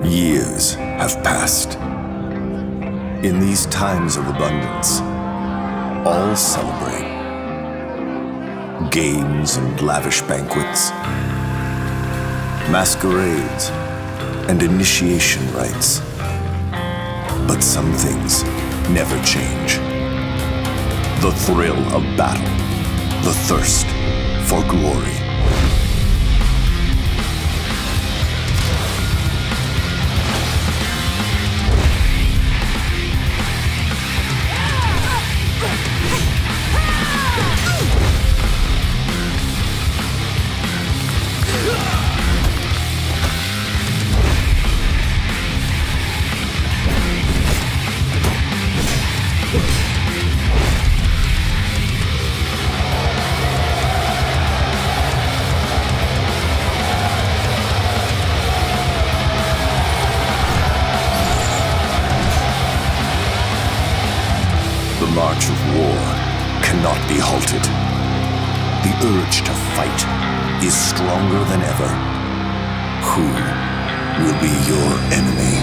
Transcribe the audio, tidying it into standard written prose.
Years have passed. In these times of abundance, all celebrate. Games and lavish banquets, masquerades and initiation rites. But some things never change. The thrill of battle, the thirst for glory. The march of war cannot be halted. The urge to fight is stronger than ever. Who will be your enemy?